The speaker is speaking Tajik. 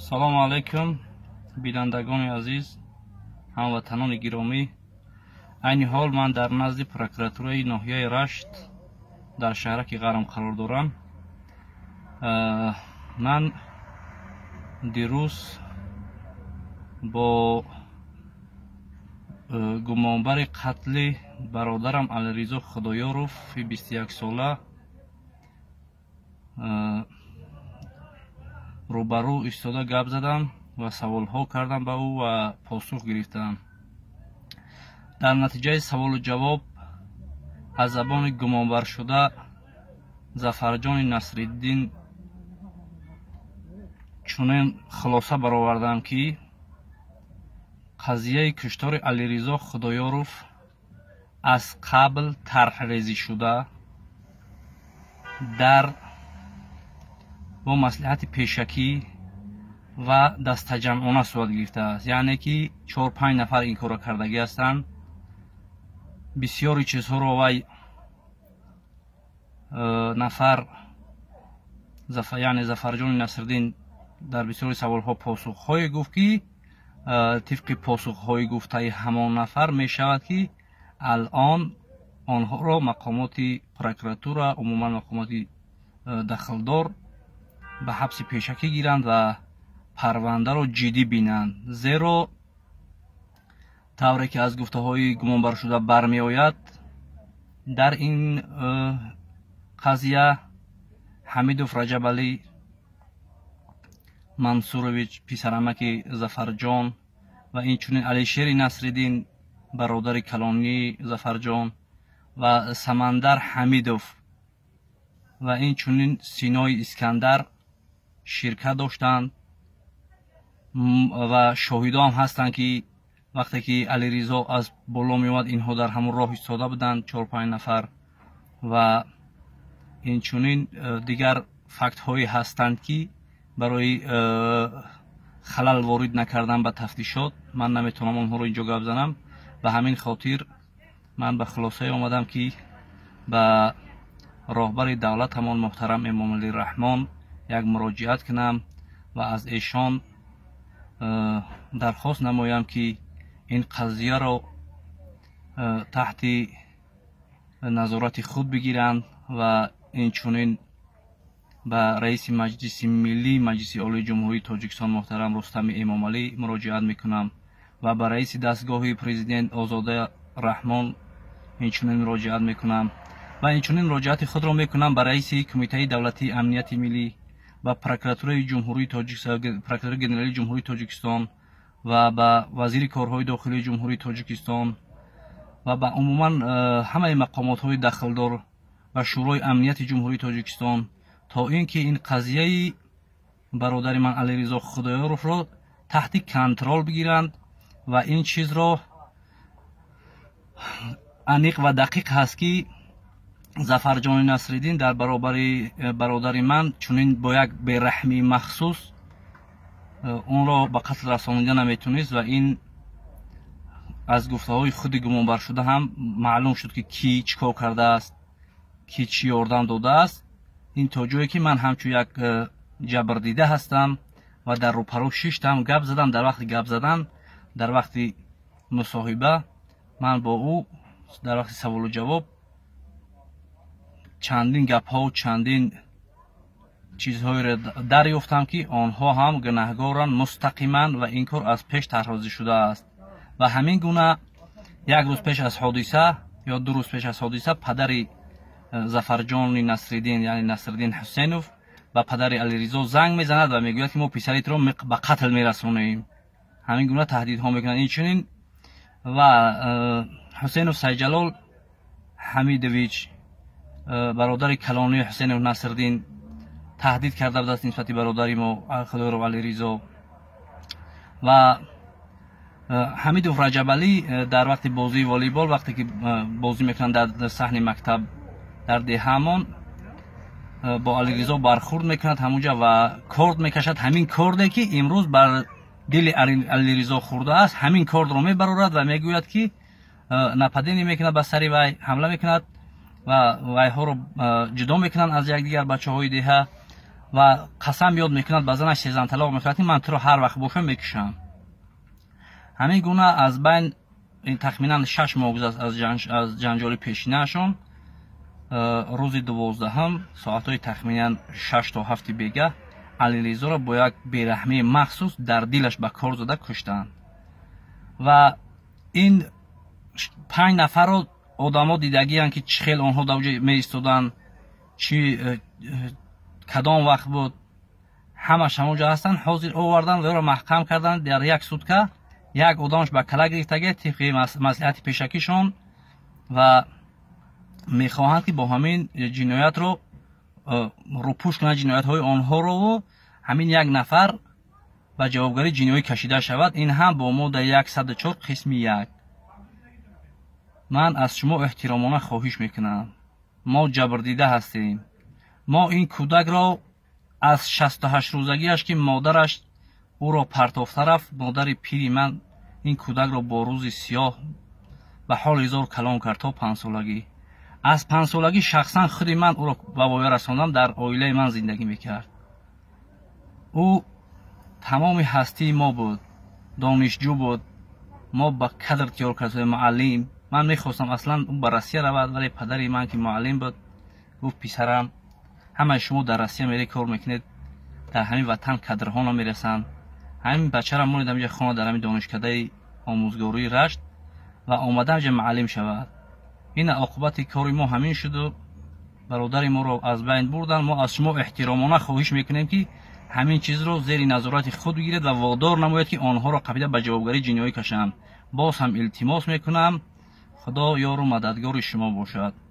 салому алайкум бинандагони азиз, ҳамватанони гиромӣ. айни ҳол ман дар назди прокуратураи ноҳияи Рашт дар шаҳраки Ғарам қарор дорам. ман дирӯз бо гумонбари қатли бародарам Алиризо Худоёров 21 сола рӯбарӯ истода гап задам ва саволҳо кардам ба ӯ ва посух гирифтам. дар натиҷаи саволу ҷавоб аз забони гумонбаршуда Зафарҷони Насриддин чунин хулоса баровардам ки қазияи куштори Алиризо Худоёров аз қабл тарҳрезӣ шуда дар бо маслиҳати пешакӣ ва дастаҷамъона сурат гирифтааст. яъне ки 4-5 нафар ин корро кардагӣ ҳастанд. бисёри чизҳоро вай нафар яъне Зафарҷони Насриддин дар бисёри саволҳо посухҳое гуфт ки тифқи посухҳои гуфтаи ҳамон нафар мешавад ки алон онҳоро мақомоти прокуратура, умуман мақомоти дахлдор ба ҳабси пешакӣ гиранд ва парвандаро ҷиддӣ бинанд. зеро тавре ки аз гуфтаҳои гумонбаршуда бармеояд, дар ин қазия Ҳамидов Раҷабалӣ Мансурович писарамаки Зафарҷон ва инчунин Алишери Насриддин бародари калонии Зафарҷон ва Самандар Ҳамидов ва инчунин Синои Искандар ширкат доштанд ва шоҳидо ҳам ҳастанд ки вақте ки Алиризо аз боло меомад, инҳо дар ҳамон роҳ истода буданд, 4-5 нафар. ва инчунин дигар фактҳое ҳастанд ки барои халал ворид накардан ба тафтишот ман наметавонам онҳоро инҷо гап занам. ба ҳамин хотир ман ба хулосае омадам ки ба роҳбари давлатамон муҳтарам Эмомалӣ Раҳмон як муроҷиат кунам ва аз эшон дархост намоям ки ин қазияро таҳти назорати худ бигиранд ва инчунин ба раиси маҷлиси миллӣ, маҷлиси олии ҷумҳурии Тоҷикистон муҳтарам Рустами Эмомалӣ муроҷиат мекунам ва ба раиси дастгоҳи президент Озода Раҳмон инчунин муроҷиат мекунам ва инчунин муроҷиати худро мекунам ба раиси Кумитаи давлатии амнияти миллӣ ба прокуратураи ҷумҳурии Тоҷикистон, прокуратураи генералии ҷумҳурии Тоҷикистон ва ба вазири корҳои дохилии ҷумҳурии Тоҷикистон ва ба умуман ҳамаи мақомотҳои дахлдор ва шӯрои амнияти ҷумҳурии Тоҷикистон то ин ки ин қазияи бародари ман Алиризо Худоёровро таҳти контрол бигиранд ва ин чизро аниқ ва дақиқ ҳаст ки Зафарҷони Насриддин дар баробари бародари ман чунин бо як бераҳмии махсус онро ба қатл расонида наметонист ва ин аз гуфтаҳои худи гумонбаршуда ҳам маълум шуд ки кӣ чӣ кор кардааст, кӣ чӣ ёрдам додааст. ин то ҷое ки ман ҳамчун як ҷабрдида ҳастам ва дар рӯпаро шиштам гап задам. дар вақти гап задан, дар вақти мусоҳиба ман бо ӯ дар вақти саволу ҷавоб чандин гапҳо, чандин чизҳоеро дарёфтам ки онҳо ҳам гунаҳгоранд мустақиман ва ин кор аз пеш тарҳрезӣ шудааст. ва ҳамин гуна як рӯз пеш аз ҳодиса ё 2 рӯз пеш аз ҳодиса падари Зафарҷони Насриддин, яъне Насриддин Ҳусейнов ба падари Алиризо занг мезанад ва мегӯяд ки мо писаритро ба қатл мерасонем. ҳамин гуна таҳдидҳо мекунад. инчунин ва Ҳусейнов Сайҷалол Ҳамидович бародари калонии Ҳусейнов Насриддин таҳдид карда будааст нисбати бародари мо Худоёров Алиризо. ва Ҳамидов Раҷабалӣ дар вақти бозии волейбол, вақте ки бозӣ мекунанд дар саҳни мактаб дар деҳаамон, бо Алиризо бархурд мекунад ҳамунҷа ва корд мекашад. ҳамин корде ки имрӯз бар дили Алиризо хӯрдааст, ҳамин кордро мебарорад ва мегӯяд ки нападение мекунад ба сари вай, ҳамла мекунад ва вайҳоро ҷудо мекунанд аз якдигар бачаҳои деҳа و قسم یاد میکند به زنش سیزن طلاق میخورد من تو رو هر وقت باشم میکشم. همین گونه از بین این تخمینا 6 ماه گذشت از جنجال پیشینه‌شون. روز 12 ساعت‌های تخمینا 6 تا 7 بیگه علیرضا را با یک بیرحمی مخصوص در دلش به کار زده کشتند و این 5 نفر رو آدما دیدگیان که چه خیلی آنها در اونجا می ایستادن، چی کدام وقت بود، همش همونجا هستن. حاضر آوردن و او را محکم کردن. در یک سوتکه یک آدمش به کله گرفتگی طبق مصلحت پیشکیشون و میخواهند که با همین جنایت رو روپوش کنند، جنایت های آنها رو و همین یک نفر به جوابگری جنایی کشیده شود. این هم با ماده 104 قسم 1. من از شما احترامانه خواهش میکنم، ما جبردیده هستیم. ما این کودک را از 68 روزگیش که مادرش او را پرتافته رفت، مادر پیری من این کودک را با روز سیاه به حال هزار کلام کرد تا 5 سالگی. از 5 سالگی شخصا خود من او را به وای رساندم، در عائله من زندگی میکرد. او تمام هستی ما بود، دانشجو بود، ما با قدر تیار کرد معلم. من میخواستم اصلا اون به روسیه رود، ولی پدری من که معلم بود گفت پسرم همه شما در روسیه میری کار میکنید، در همین وطن کادرها نمیرسند. همین بچه را موندم یه خانه در همین دانشکده آموزگاری رشت و آمدم که معلم شود. این عاقبت کار ما همین شد و برادر ما رو از بین بردن. ما از شما احترامانه خواهش میکنیم که همین چیز رو زیر نظارت خود بگیرید و وادار نمایید که آنها را قبیله به جوابگری جنایی کشند. باز هم التماس میکنم خدا یار و مددگار شما باشد.